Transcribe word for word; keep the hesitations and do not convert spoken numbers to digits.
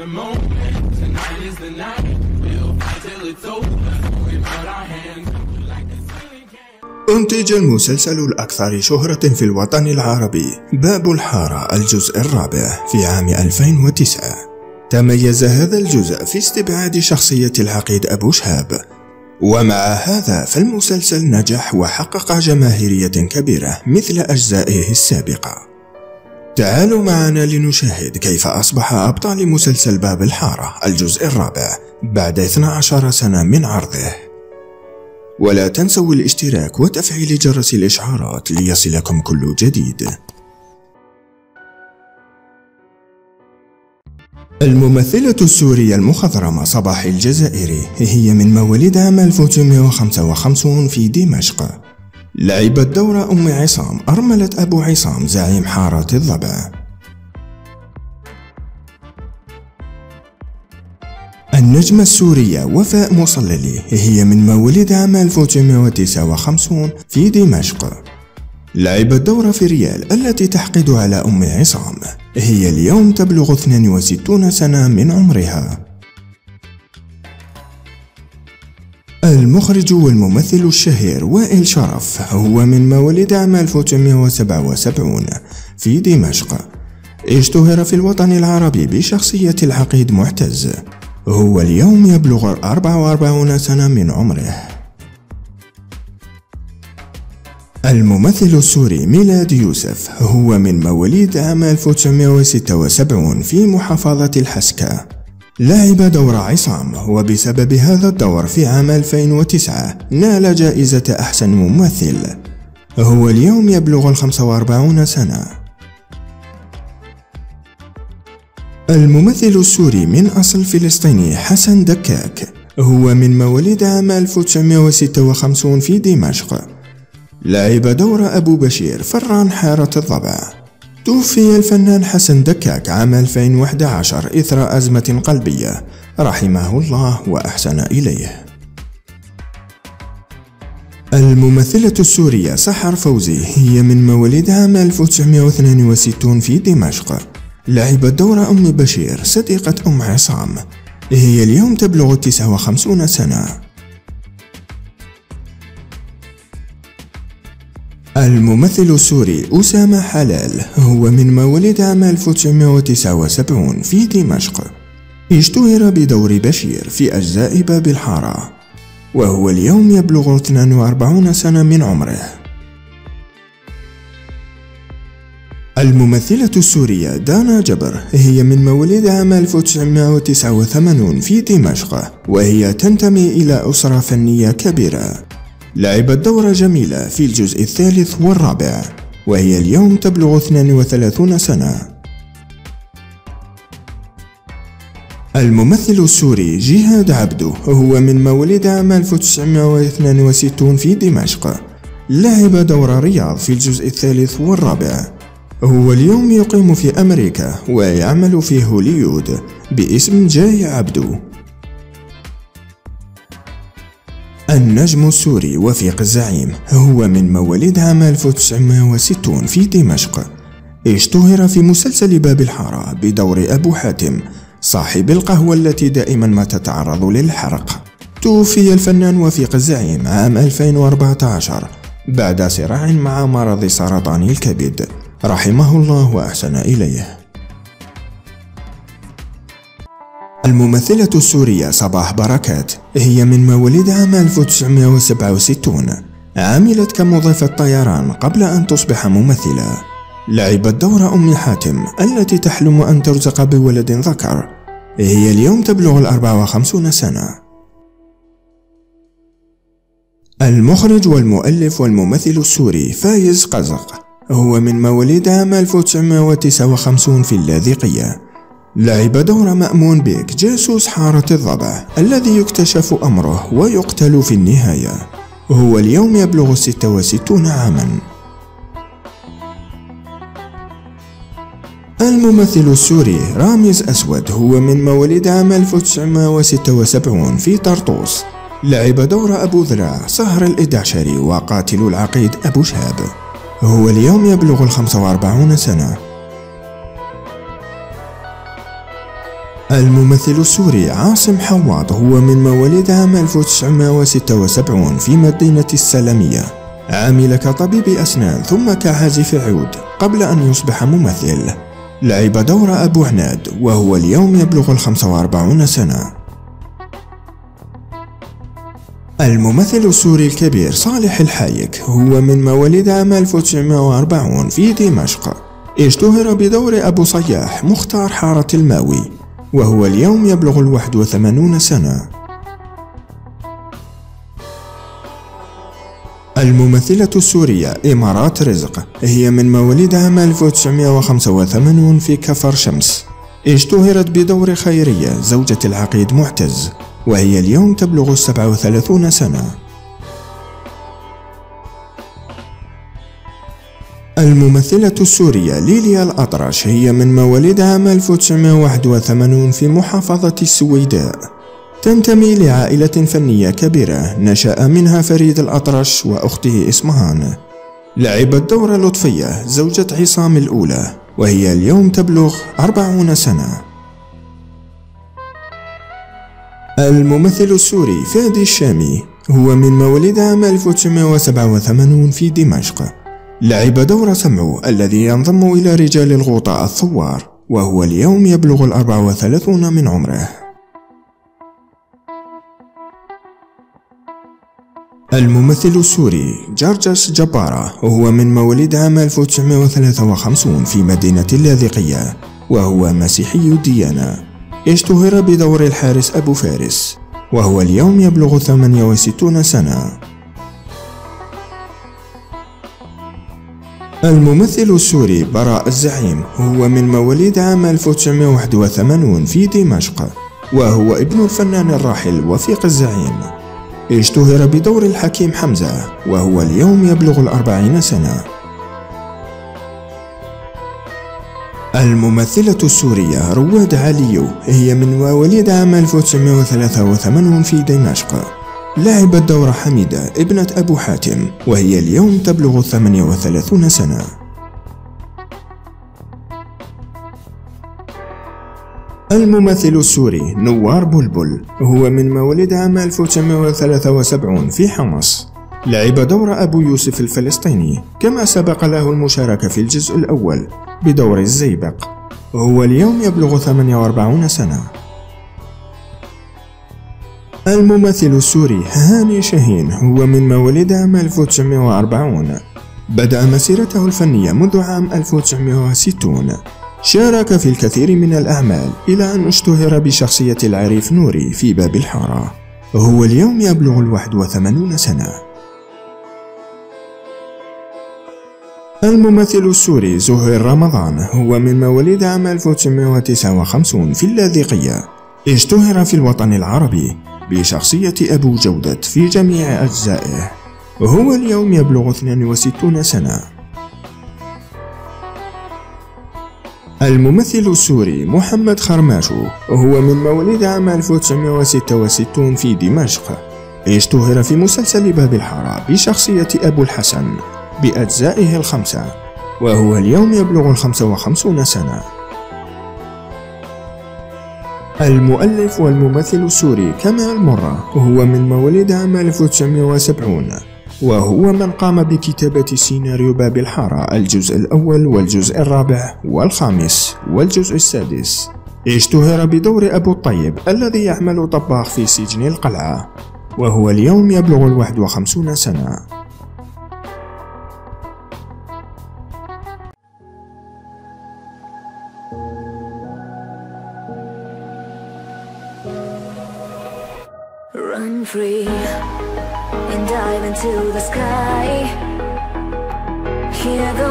the moment. Tonight is the night. We'll fight till it's over. We put our hands like the ceiling can. أنتج المسلسل الأكثر شهرة في الوطن العربي باب الحارة الجزء الرابع في عام ألفين وتسعة. تميز هذا الجزء في استبعاد شخصية العقيد أبو شهاب، ومع هذا فالمسلسل نجح وحقق جماهيرية كبيرة مثل أجزائه السابقة. تعالوا معنا لنشاهد كيف أصبح أبطال مسلسل باب الحارة الجزء الرابع بعد اثنتي عشرة سنة من عرضه. ولا تنسوا الاشتراك وتفعيل جرس الإشعارات ليصلكم كل جديد. الممثلة السورية المخضرمة صباح الجزائري هي من مواليد عام ألف وتسعمائة وخمسة وخمسين في دمشق. لعبت دور أم عصام أرملة أبو عصام زعيم حارة الضبع. النجمة السورية وفاء مصللي هي من مواليد عام ألف وتسعمائة وتسعة وخمسين في دمشق. لعبت دور فريال التي تحقد على أم عصام. هي اليوم تبلغ اثنين وستين سنة من عمرها. المخرج والممثل الشهير وائل شرف هو من مواليد عام ألف وتسعمائة وسبعة وسبعين في دمشق. اشتهر في الوطن العربي بشخصية العقيد معتز. هو اليوم يبلغ أربعة وأربعين سنة من عمره. الممثل السوري ميلاد يوسف هو من مواليد عام ألف وتسعمائة وستة وسبعين في محافظة الحسكة. لعب دور عصام، وبسبب هذا الدور في عام ألفين وتسعة نال جائزة أحسن ممثل. هو اليوم يبلغ الخمسة وأربعين سنة. الممثل السوري من أصل فلسطيني حسن دكاك هو من مواليد عام ألف وتسعمائة وستة وخمسين في دمشق. لعب دور أبو بشير فران حارة الضبع. توفي الفنان حسن دكاك عام ألفين وأحد عشر إثر أزمة قلبية، رحمه الله وأحسن إليه. الممثلة السورية سحر فوزي هي من مواليد عام ألف وتسعمائة واثنين وستين في دمشق. لعبت دور أم بشير صديقة أم عصام. هي اليوم تبلغ تسعة وخمسين سنة. الممثل السوري أسامة حلال هو من مواليد عام ألف وتسعمائة وتسعة وسبعين في دمشق. اشتهر بدور بشير في أجزاء باب الحارة، وهو اليوم يبلغ اثنين وأربعين سنة من عمره. الممثلة السورية دانا جبر هي من مواليد عام ألف وتسعمائة وتسعة وثمانين في دمشق، وهي تنتمي إلى أسرة فنية كبيرة. لعبت دور جميلة في الجزء الثالث والرابع، وهي اليوم تبلغ اثنين وثلاثين سنة. الممثل السوري جهاد عبده هو من مواليد عام ألف وتسعمائة واثنين وستين في دمشق. لعب دور رياض في الجزء الثالث والرابع. هو اليوم يقيم في أمريكا ويعمل في هوليوود باسم جاي عبده. النجم السوري وفيق الزعيم هو من مواليد عام ألف وتسعمائة وستين في دمشق. اشتهر في مسلسل باب الحارة بدور أبو حاتم صاحب القهوة التي دائما ما تتعرض للحرق. توفي الفنان وفيق الزعيم عام ألفين وأربعة عشر بعد صراع مع مرض سرطان الكبد، رحمه الله وأحسن إليه. الممثلة السورية صباح بركات هي من مواليد عام ألف وتسعمائة وسبعة وستين. عملت كمضيفة طيران قبل أن تصبح ممثلة. لعبت دور أم حاتم التي تحلم أن ترزق بولد ذكر. هي اليوم تبلغ الأربعة وخمسين سنة. المخرج والمؤلف والممثل السوري فايز قزق هو من مواليد عام ألف وتسعمائة وتسعة وخمسين في اللاذقية. لعب دور مأمون بيك جاسوس حارة الضبع الذي يكتشف أمره ويقتل في النهاية. هو اليوم يبلغ ستة وستين عاما. الممثل السوري رامز أسود هو من مواليد عام ألف وتسعمائة وستة وسبعين في طرطوس. لعب دور أبو ذراع صهر الإدعشري وقاتل العقيد أبو شهاب. هو اليوم يبلغ الخمسة وأربعين سنة. الممثل السوري عاصم حواض هو من مواليد عام ألف وتسعمائة وستة وسبعين في مدينة السلمية. عمل كطبيب أسنان ثم كعازف عود قبل أن يصبح ممثل. لعب دور أبو عناد وهو اليوم يبلغ الخمسة وأربعين سنة. الممثل السوري الكبير صالح الحايك هو من مواليد عام ألف وتسعمائة وأربعين في دمشق. اشتهر بدور أبو صياح مختار حارة الماوي وهو اليوم يبلغ الواحد وثمانين سنة. الممثلة السورية إمارات رزق هي من مواليد عام ألف وتسعمائة وخمسة وثمانين في كفر شمس. اشتهرت بدور خيرية زوجة العقيد معتز وهي اليوم تبلغ السبعة وثلاثين سنة. الممثلة السورية ليليا الأطرش هي من مواليد عام ألف وتسعمائة وواحد وثمانين في محافظة السويداء. تنتمي لعائلة فنية كبيرة نشأ منها فريد الأطرش وأخته إسمهان. لعبت دور لطفية زوجة عصام الأولى وهي اليوم تبلغ أربعين سنة. الممثل السوري فادي الشامي هو من مواليد عام ألف وتسعمائة وسبعة وثمانين في دمشق. لعب دور سمعو الذي ينضم إلى رجال الغوطاء الثوار وهو اليوم يبلغ الأربع وثلاثين من عمره. الممثل السوري جرجس جبارة هو من مواليد عام ألف وتسعمائة وثلاثة وخمسين في مدينة اللاذقية وهو مسيحي الديانة. اشتهر بدور الحارس أبو فارس وهو اليوم يبلغ ثمانية وستين سنة. الممثل السوري براء الزعيم هو من مواليد عام ألف وتسعمائة وواحد وثمانين في دمشق وهو ابن الفنان الراحل وفيق الزعيم. اشتهر بدور الحكيم حمزة وهو اليوم يبلغ الأربعين سنة. الممثلة السورية رواد عليو هي من مواليد عام ألف وتسعمائة وثلاثة وثمانين في دمشق. لعبت دور حميدة ابنة أبو حاتم وهي اليوم تبلغ ثمانية وثلاثين سنة. الممثل السوري نوار بلبل هو من مواليد عام ألف وتسعمائة وثلاثة وسبعين في حمص. لعب دور أبو يوسف الفلسطيني كما سبق له المشاركة في الجزء الأول بدور الزيبق وهو اليوم يبلغ ثمانية وأربعين سنة. الممثل السوري هاني شاهين هو من مواليد عام ألف وتسعمائة وأربعين. بدأ مسيرته الفنية منذ عام ألف وتسعمائة وستين. شارك في الكثير من الأعمال إلى أن اشتهر بشخصية العريف نوري في باب الحارة. هو اليوم يبلغ الواحد وثمانين سنة. الممثل السوري زهير رمضان هو من مواليد عام ألف وتسعمائة وتسعة وخمسين في اللاذقية. اشتهر في الوطن العربي بشخصية أبو جودة في جميع أجزائه. وهو اليوم يبلغ اثنين وستين سنة. الممثل السوري محمد خرماشو هو من مواليد عام ألف وتسعمائة وستة وستين في دمشق. اشتهر في مسلسل باب الحارة بشخصية أبو الحسن بأجزائه الخمسة وهو اليوم يبلغ الخمسة وخمسين سنة. المؤلف والممثل السوري كمال مرة هو من مواليد عام ألف وتسعمائة وسبعين وهو من قام بكتابة سيناريو باب الحارة الجزء الأول والجزء الرابع والخامس والجزء السادس. اشتهر بدور أبو الطيب الذي يعمل طباخ في سجن القلعة وهو اليوم يبلغ الواحد وخمسين سنة. Run free and dive into the sky. Hear the